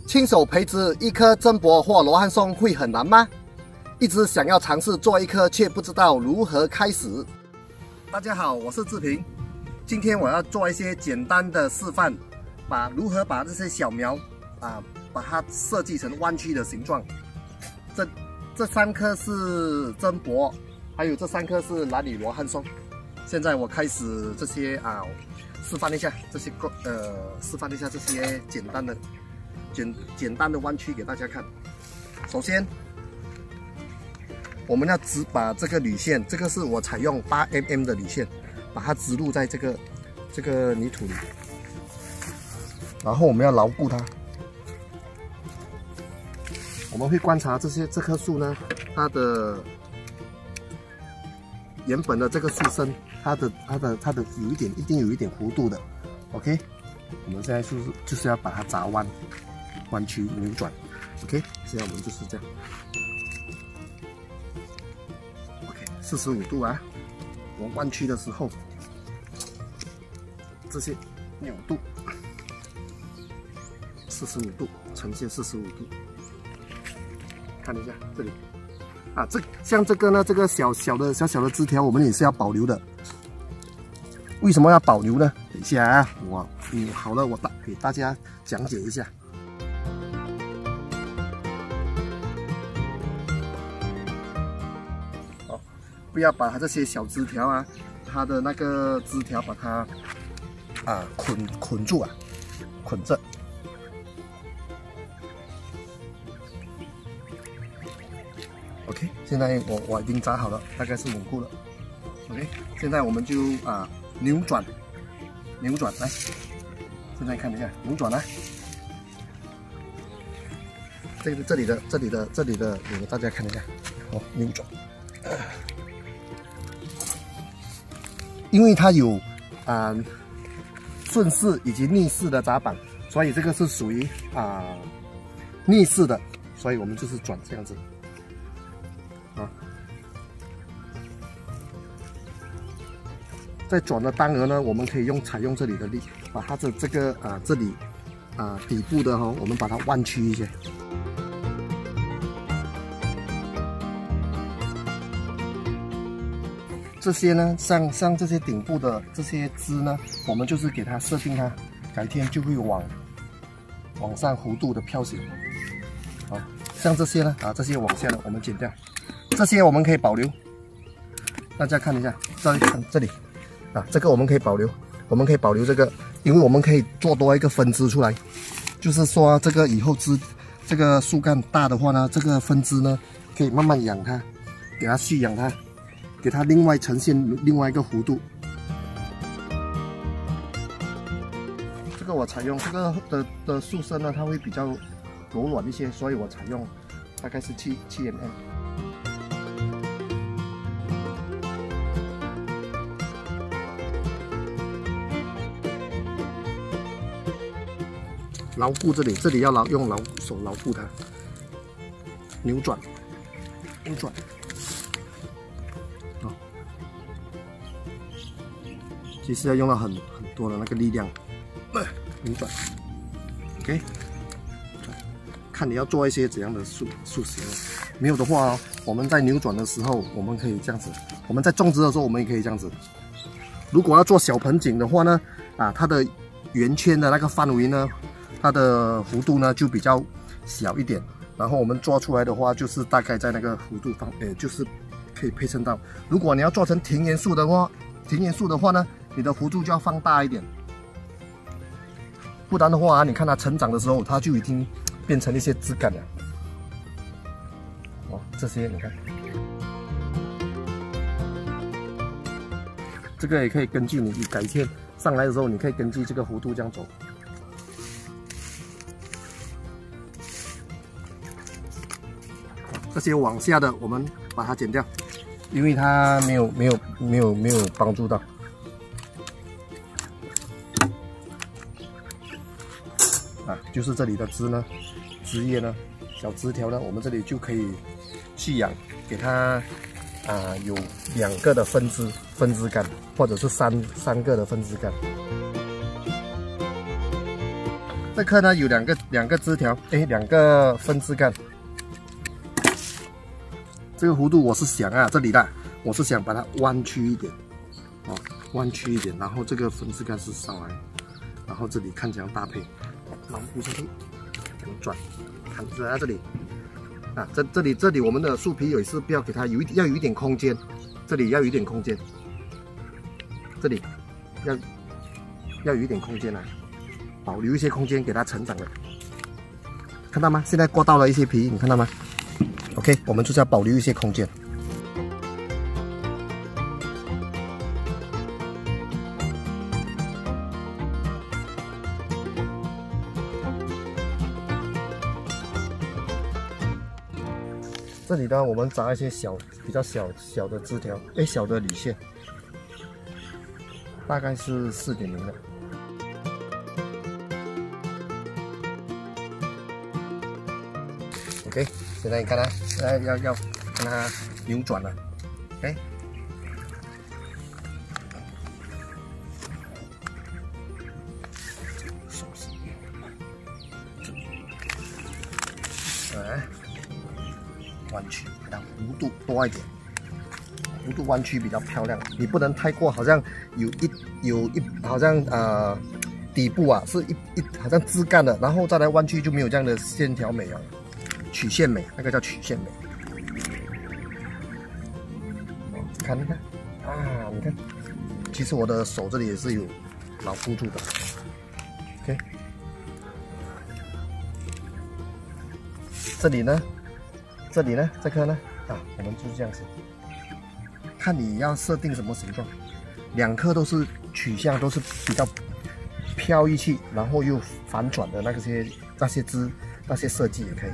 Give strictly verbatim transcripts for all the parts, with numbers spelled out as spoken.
亲手培植一棵真柏或罗汉松会很难吗？一直想要尝试做一棵，却不知道如何开始。大家好，我是志平，今天我要做一些简单的示范，把如何把这些小苗啊，把它设计成弯曲的形状。这这三棵是真柏，还有这三棵是蓝屿罗汉松。现在我开始这些啊，示范一下这些呃，示范一下这些简单的简简单的弯曲给大家看。首先，我们要植把这个铝线，这个是我采用八 M M 的铝线，把它植入在这个这个泥土里，然后我们要牢固它。我们会观察这些这棵树呢，它的原本的这个树身，它的它的它的有一点一定有一点弧度的 ，OK。我们现在就是就是要把它砸弯、弯曲、扭转 ，OK。现在我们就是这样 ，OK， 四十五度啊。我弯曲的时候，这些扭度四十五度，呈现四十五度。看一下这里啊，这像这个呢，这个小小的小小的枝条，我们也是要保留的。为什么要保留呢？等一下啊，我嗯好了，我大给大家讲解一下。好，不要把它这些小枝条啊，它的那个枝条把它啊捆捆住啊，捆着。OK， 现在我我已经扎好了，大概是稳固了。OK， 现在我们就啊扭转，扭转来，现在看一下扭转来，这个这里的这里的这里的，给大家看一下，好扭转，因为它有啊顺势以及逆势的扎板，所以这个是属于啊逆势的，所以我们就是转这样子。啊，在转的当儿呢，我们可以用采用这里的力，把它的这个啊这里啊底部的哈、哦，我们把它弯曲一些。这些呢，像像这些顶部的这些枝呢，我们就是给它设定它，改天就会往往上弧度的飘起。啊，像这些呢，啊这些往下的我们剪掉。这些我们可以保留，大家看一下，这里这里啊，这个我们可以保留，我们可以保留这个，因为我们可以做多一个分支出来，就是说这个以后枝这个树干大的话呢，这个分支呢可以慢慢养它，给它蓄养它，给它另外呈现另外一个弧度。这个我采用这个的的树身呢，它会比较柔软一些，所以我采用大概是七七 M M。牢固这里，这里要牢用牢手牢固它，扭转，扭转，啊，其实要用到很很多的那个力量，扭转 ，OK， 看你要做一些怎样的树树形，没有的话，我们在扭转的时候，我们可以这样子；我们在种植的时候，我们也可以这样子。如果要做小盆景的话呢，啊，它的圆圈的那个范围呢，它的弧度呢就比较小一点，然后我们做出来的话，就是大概在那个弧度方，呃，就是可以配衬到。如果你要做成庭园树的话，庭园树的话呢，你的弧度就要放大一点，不然的话、啊，你看它成长的时候，它就已经变成一些枝干了。哦，这些你看，这个也可以根据你改天上来的时候，你可以根据这个弧度这样走。这些往下的我们把它剪掉，因为它没有没有没有没有帮助到。啊，就是这里的枝呢，枝叶呢，小枝条呢，我们这里就可以蓄养，给它啊有两个的分支分支干，或者是三三个的分支干。 这颗呢有两个两个枝条，哎，两个分枝干。这个弧度我是想啊，这里的我是想把它弯曲一点，哦，弯曲一点，然后这个分枝干是上来，然后这里看怎样搭配，然后铺上去，怎么转，看在这里，啊，这这里这里我们的树皮也是不要给它有一要有一点空间，这里要有一点空间，这里要要有一点空间啊，保留一些空间给它成长的，看到吗？现在刮到了一些皮，你看到吗？ OK， 我们就是要保留一些空间。这里呢，我们扎一些小、比较小小的枝条，哎，小的铝线，大概是四点零的。 OK， 现在你看它，现在要要让它扭转了 ，OK。手势，哎，弯曲，给它弧度多一点，弧度弯曲比较漂亮。你不能太过，好像有一有一好像呃底部啊是一一好像枝干的，然后再来弯曲就没有这样的线条美了。 曲线美，那个叫曲线美。看，你看，啊，你看，其实我的手这里也是有牢固住的。OK， 这里呢，这里呢，这颗呢，啊，我们就是这样子。看你要设定什么形状，两颗都是取向都是比较飘逸气，然后又反转的那些那些枝那些设计也可以。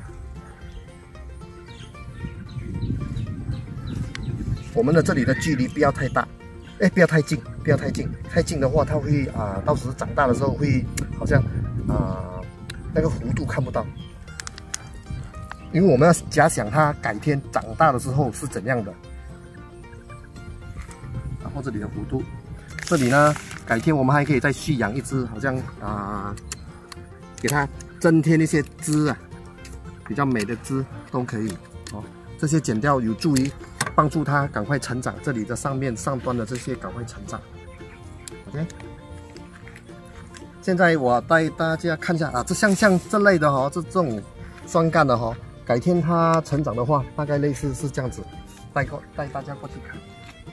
我们的这里的距离不要太大，哎，不要太近，不要太近，太近的话，它会啊、呃，到时长大的时候会好像啊、呃、那个弧度看不到，因为我们要假想它改天长大的时候是怎样的。然后这里的弧度，这里呢，改天我们还可以再续养一只，好像啊、呃，给它增添一些枝啊，比较美的枝都可以哦。这些剪掉有助于。 帮助它赶快成长，这里的上面上端的这些赶快成长。OK， 现在我带大家看一下啊，这像像这类的哈、哦，这这种双干的哈、哦，改天它成长的话，大概类似是这样子。带过带大家过去看，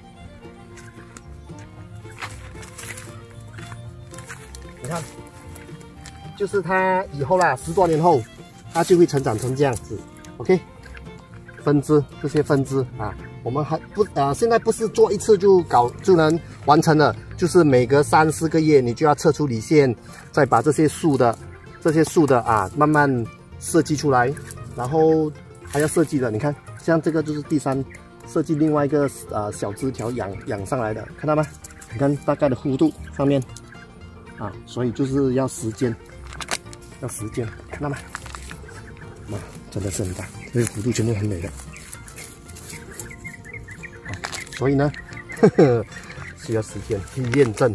你看，就是它以后啦，十多年后，它就会成长成这样子。OK。 分支这些分支啊，我们还不啊、呃，现在不是做一次就搞就能完成了，就是每隔三四个月你就要测出理线，再把这些树的这些树的啊慢慢设计出来，然后还要设计的，你看像这个就是第三设计另外一个呃小枝条养养上来的，看到吗？你看大概的弧度上面啊，所以就是要时间，要时间，看到吗？哇，真的是很大。 这个弧度全部很美的，所以呢，呵呵，需要时间去验证。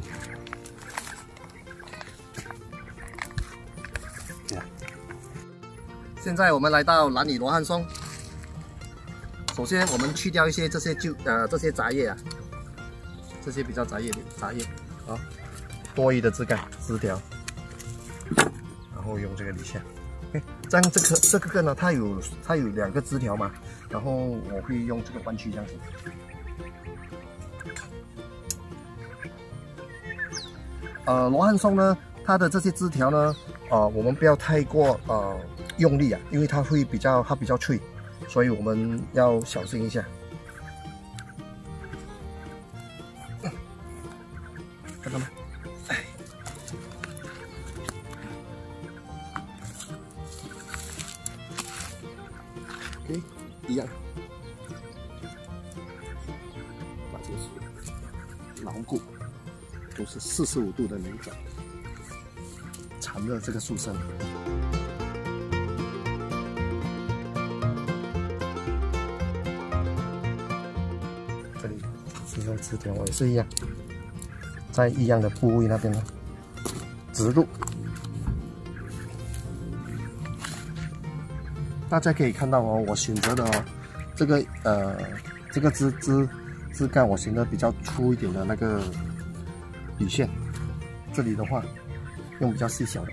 现在我们来到蓝屿罗汉松，首先我们去掉一些这些旧呃这些杂叶啊，这些比较杂叶的杂叶啊，多余的枝干枝条，然后用这个理线。 这样这颗这个呢，它有它有两个枝条嘛，然后我会用这个弯曲这样子。呃，罗汉松呢，它的这些枝条呢，呃，我们不要太过呃用力啊，因为它会比较它比较脆，所以我们要小心一下。看到吗？ OK， 一样，把这个树牢固，都是四十五度的扭转，缠着这个树身。这里是用枝条，我也是一样，在一样的部位那边呢，植入。 大家可以看到哦，我选择的哦，这个呃这个枝枝枝干我选择比较粗一点的那个铝线，这里的话用比较细小的。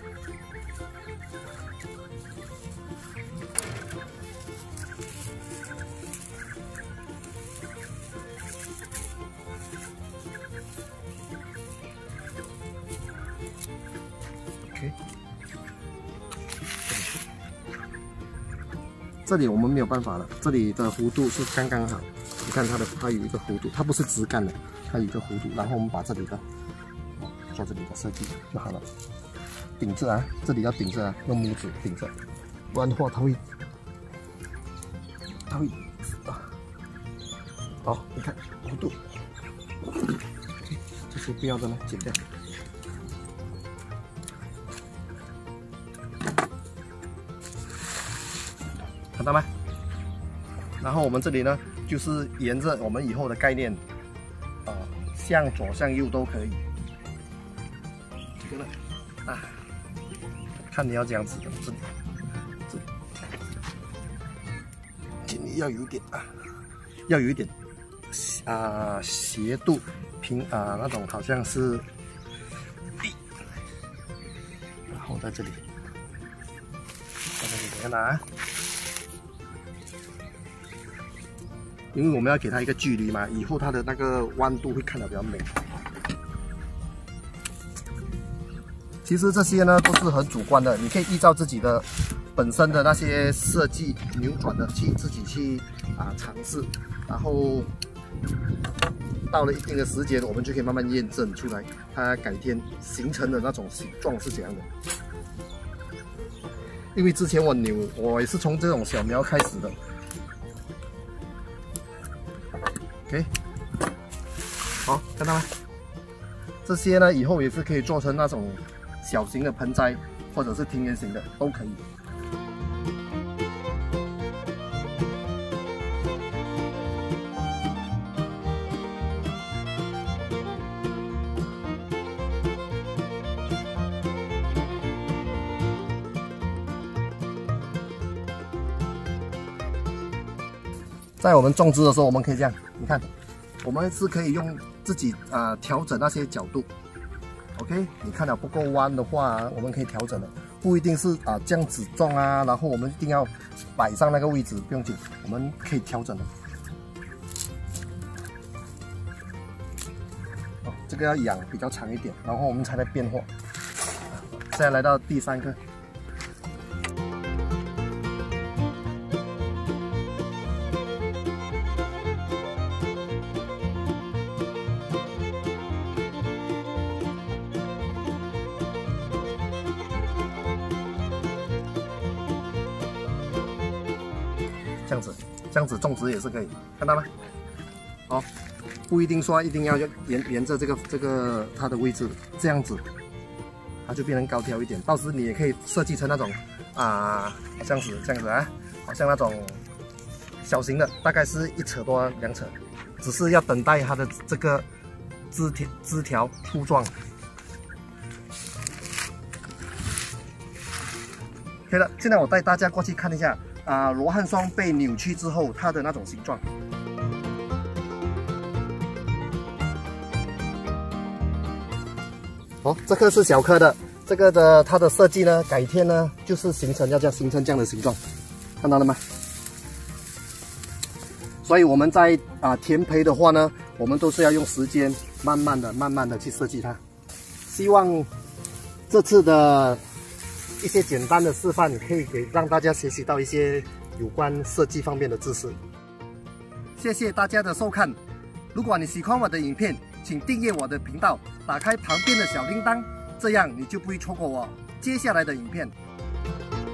OK， 这里我们没有办法了，这里的弧度是刚刚好。你看它的，它有一个弧度，它不是直干的，它有一个弧度。然后我们把这里的做这里的设计就好了，顶着啊，这里要顶着啊，用拇指顶着，不然的话它会，它会啊。好，你看弧度，这些不要的呢，剪掉。 看到吗？然后我们这里呢，就是沿着我们以后的概念，啊、呃，向左向右都可以。这个呢，啊，看你要这样子的，这里，这里，建议要有一点啊，要有一点啊、呃、斜度平啊、呃、那种好像是，然后在这里，在这里等下拿。 因为我们要给它一个距离嘛，以后它的那个弯度会看得比较美。其实这些呢都是很主观的，你可以依照自己的本身的那些设计扭转的去自己去啊尝试，然后到了一定的时间，我们就可以慢慢验证出来它改天形成的那种形状是怎样的。因为之前我扭，我也是从这种小苗开始的。 OK， 好，看到吗？这些呢，以后也是可以做成那种小型的盆栽，或者是庭园型的，都可以。在我们种植的时候，我们可以这样，你看，我们是可以用自己啊、呃、调整那些角度。OK， 你看了不够弯的话，我们可以调整的，不一定是啊、呃、这样子种啊，然后我们一定要摆上那个位置，不用紧，我们可以调整的。哦，这个要养比较长一点，然后我们才来变化。现在来到第三颗。 这样子，这样子种植也是可以，看到吗？好，不一定说一定要沿沿着这个这个它的位置，这样子，它就变成高挑一点。到时你也可以设计成那种啊，这样子这样子啊，好像那种小型的，大概是一尺多两尺，只是要等待它的这个枝条枝条粗壮。可以了，现在我带大家过去看一下。 啊，罗汉松被扭曲之后，它的那种形状。哦，这颗是小颗的，这个的它的设计呢，改天呢就是形成要这样形成这样的形状，看到了吗？所以我们在啊填培的话呢，我们都是要用时间，慢慢的、慢慢的去设计它。希望这次的。 一些简单的示范，可以给让大家学习到一些有关设计方面的知识。谢谢大家的收看。如果你喜欢我的影片，请订阅我的频道，打开旁边的小铃铛，这样你就不会错过我接下来的影片。